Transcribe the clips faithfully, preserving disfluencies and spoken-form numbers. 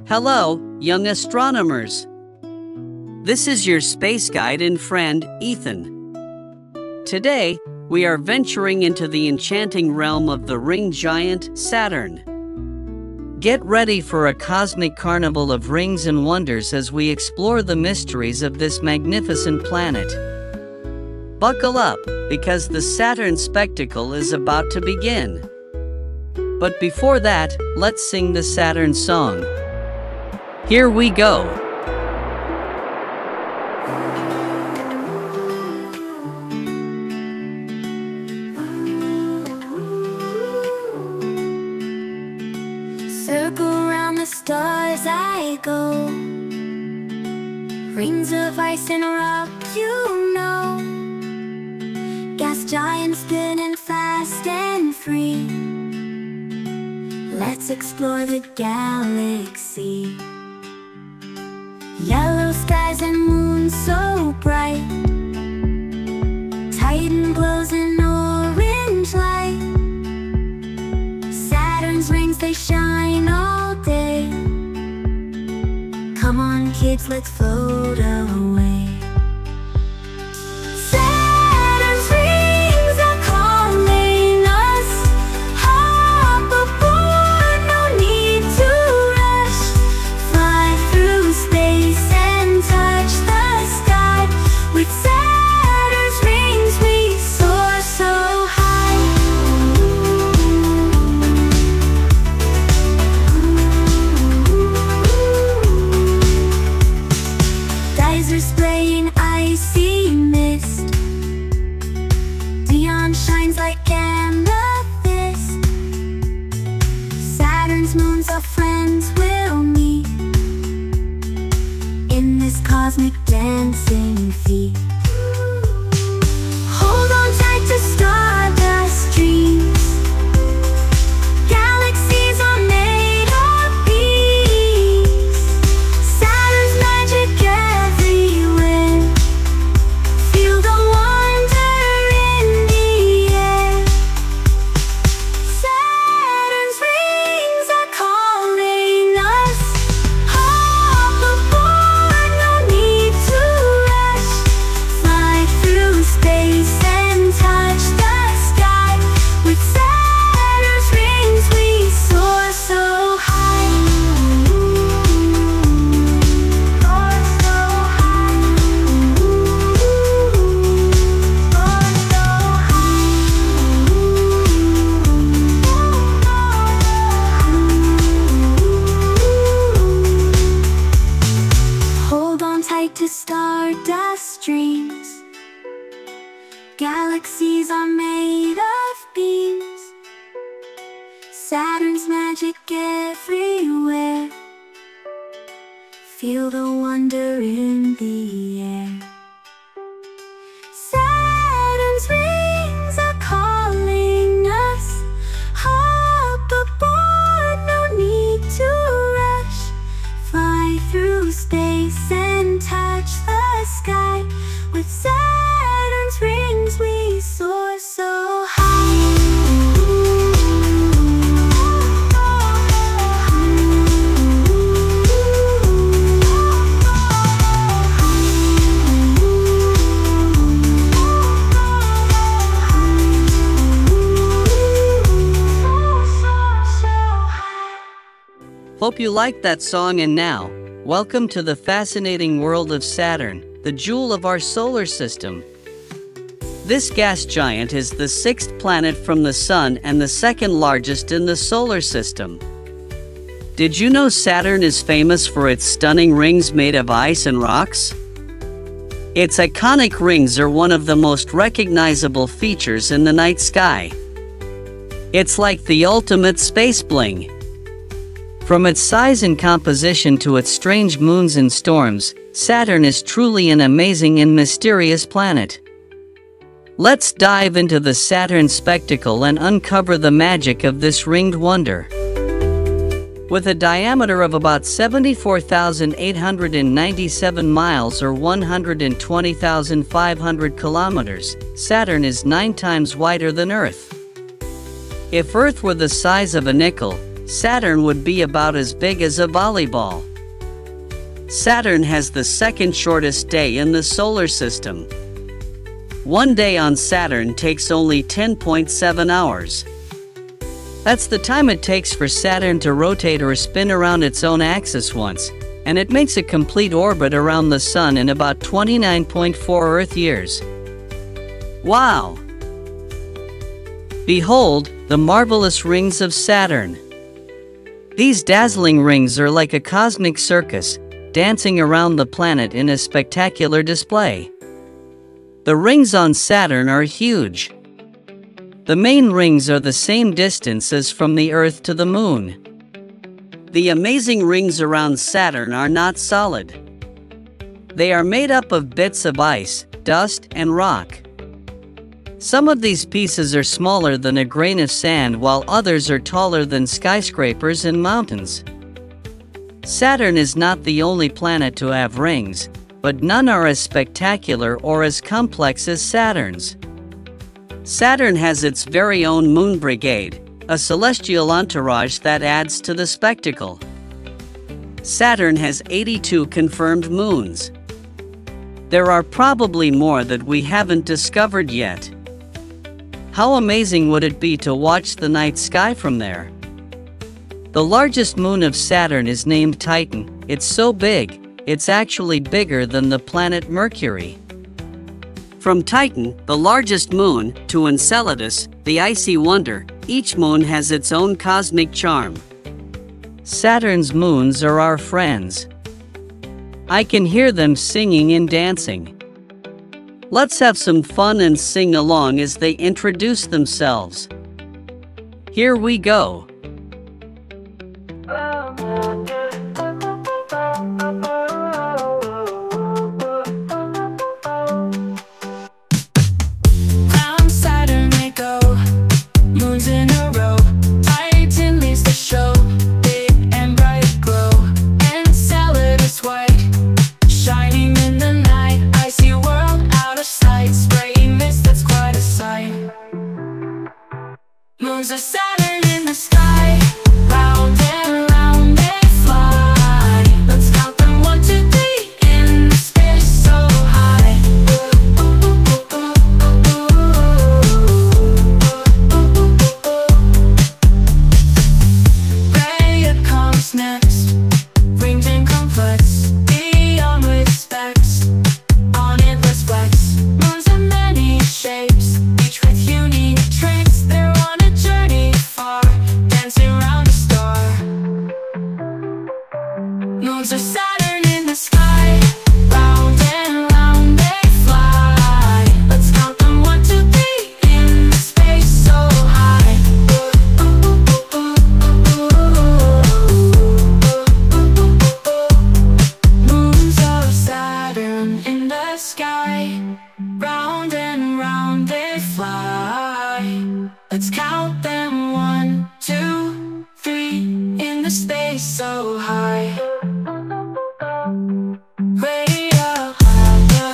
Hello, young astronomers. This is your space guide and friend, Ethan. Today, we are venturing into the enchanting realm of the ring giant, Saturn. Get ready for a cosmic carnival of rings and wonders as we explore the mysteries of this magnificent planet. Buckle up, because the Saturn spectacle is about to begin. But before that, let's sing the Saturn song. Here we go. Circle around the stars I go, rings of ice and rock, you know. Gas giants spinning fast and free. Let's explore the galaxy. Yellow skies and moon so bright. Titan glows in orange light. Saturn's rings, they shine all day. Come on kids, let's float away. Saturn's rings are calling us. Hop aboard, no need to rush. Fly through space and touch the sky. With Saturn's rings we soar so high. Geysers spraying icy mist. Neon shines like amethyst. Saturn's moons are friends we'll meet in this cosmic dancing feat. Hold on tight to stardust dreams. Galaxies are made of beams. Saturn's magic everywhere. Feel the wonder in the air. Saturn's rings are calling us. Hop aboard, no need to rush. Fly through space and touch the sky. With Saturn's rings we soar so high. Soar so high. Hold on tight to stardust dreams. Galaxies are made of beams. Saturn's magic everywhere. Feel the wonder in the air. Saturn's rings are calling us. Hop aboard, no need to rush. Fly through space and touch the sky. With Saturn's rings we soar so high. Hope you liked that song, and now, welcome to the fascinating world of Saturn, the jewel of our solar system. This gas giant is the sixth planet from the Sun and the second largest in the solar system. Did you know Saturn is famous for its stunning rings made of ice and rocks? Its iconic rings are one of the most recognizable features in the night sky. It's like the ultimate space bling. From its size and composition to its strange moons and storms, Saturn is truly an amazing and mysterious planet. Let's dive into the Saturn spectacle and uncover the magic of this ringed wonder. With a diameter of about seventy-four thousand eight hundred ninety-seven miles or one hundred twenty thousand five hundred kilometers, Saturn is nine times wider than Earth. If Earth were the size of a nickel, Saturn would be about as big as a volleyball. Saturn has the second shortest day in the solar system. One day on Saturn takes only ten point seven hours. That's the time it takes for Saturn to rotate or spin around its own axis once, and it makes a complete orbit around the Sun in about twenty-nine point four Earth years. Wow! Behold, the marvelous rings of Saturn. These dazzling rings are like a cosmic circus, dancing around the planet in a spectacular display. The rings on Saturn are huge. The main rings are the same distance as from the Earth to the Moon. The amazing rings around Saturn are not solid. They are made up of bits of ice, dust, and rock. Some of these pieces are smaller than a grain of sand, while others are taller than skyscrapers and mountains. Saturn is not the only planet to have rings, but none are as spectacular or as complex as Saturn's. Saturn has its very own moon brigade, a celestial entourage that adds to the spectacle. Saturn has eighty-two confirmed moons. There are probably more that we haven't discovered yet. How amazing would it be to watch the night sky from there? The largest moon of Saturn is named Titan. It's so big, it's actually bigger than the planet Mercury. From Titan, the largest moon, to Enceladus, the icy wonder, each moon has its own cosmic charm. Saturn's moons are our friends. I can hear them singing and dancing. Let's have some fun and sing along as they introduce themselves. Here we go. Moons of Saturn in the sky, round and round they fly. Let's count them, one, two, three, in space so high. Rhea comes next, rings and complex, beyond with specs. On it let's flex. Moons of many shapes, each with unique traits. They're on a journey far, dancing around a star. Moons of Saturn in the sky, round and round they fly. Let's count them, one, two, three, in space so high. Moons of Saturn in the sky, round and round they fly. Let's count them, one, two, three, in the space so high. Way up high.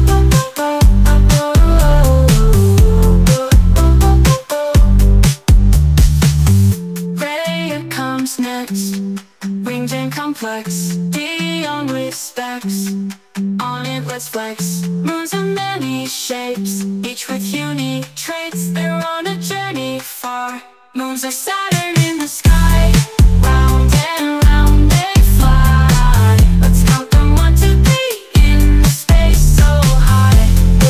Rhea comes next, winged and complex, beyond with specs. On it let's flex. Moons of many shapes, each with unique traits. They're on a journey far. Moons of Saturn in the sky, round and round they fly. Let's count them, one, two, three, in space so high.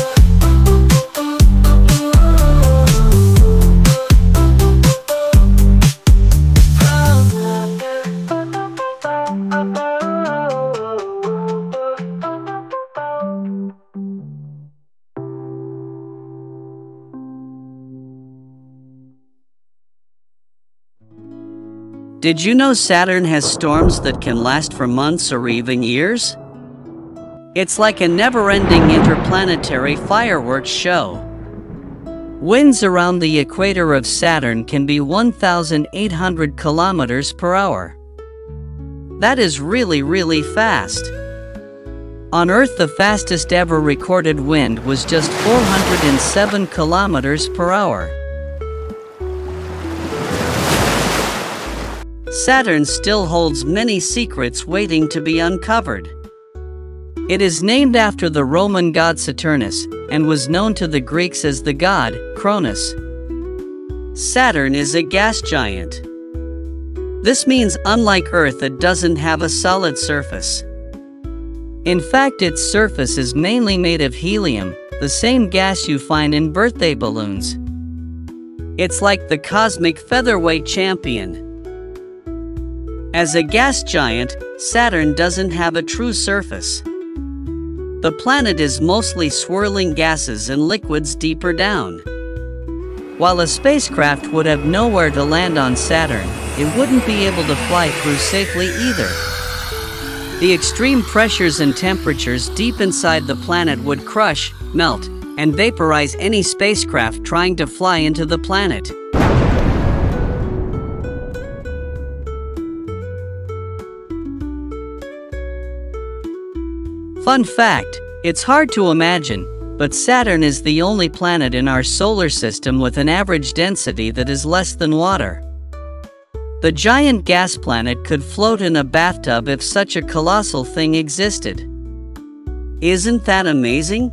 Did you know Saturn has storms that can last for months or even years? It's like a never-ending interplanetary fireworks show. Winds around the equator of Saturn can be one thousand eight hundred kilometers per hour. That is really, really fast. On Earth, the fastest ever recorded wind was just four hundred seven kilometers per hour. Saturn still holds many secrets waiting to be uncovered. It is named after the Roman god Saturnus and was known to the Greeks as the god Cronus. Saturn is a gas giant. This means, unlike Earth, it doesn't have a solid surface. In fact, its surface is mainly made of helium, the same gas you find in birthday balloons. It's like the cosmic featherweight champion. As a gas giant, Saturn doesn't have a true surface. The planet is mostly swirling gases and liquids deeper down. While a spacecraft would have nowhere to land on Saturn, it wouldn't be able to fly through safely either. The extreme pressures and temperatures deep inside the planet would crush, melt, and vaporize any spacecraft trying to fly into the planet. Fun fact, it's hard to imagine, but Saturn is the only planet in our solar system with an average density that is less than water. The giant gas planet could float in a bathtub if such a colossal thing existed. Isn't that amazing?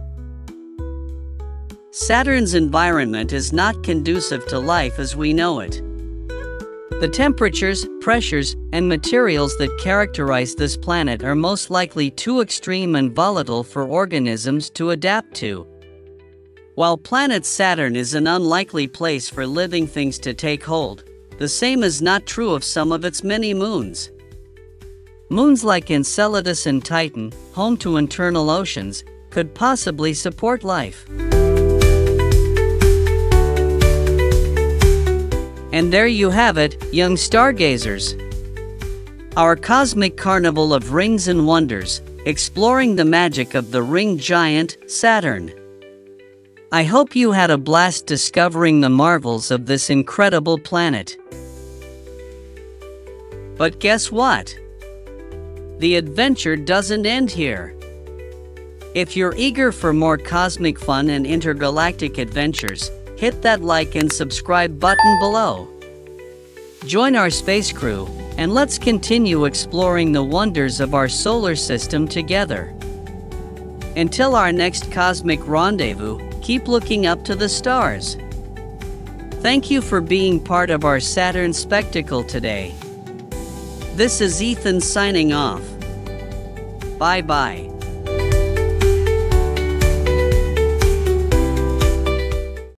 Saturn's environment is not conducive to life as we know it. The temperatures, pressures, and materials that characterize this planet are most likely too extreme and volatile for organisms to adapt to. While planet Saturn is an unlikely place for living things to take hold, the same is not true of some of its many moons. Moons like Enceladus and Titan, home to internal oceans, could possibly support life. And there you have it, young stargazers. Our cosmic carnival of rings and wonders, exploring the magic of the ring giant, Saturn. I hope you had a blast discovering the marvels of this incredible planet. But guess what? The adventure doesn't end here. If you're eager for more cosmic fun and intergalactic adventures, hit that like and subscribe button below. Join our space crew, and let's continue exploring the wonders of our solar system together. Until our next cosmic rendezvous, keep looking up to the stars. Thank you for being part of our Saturn spectacle today. This is Ethan signing off. Bye-bye.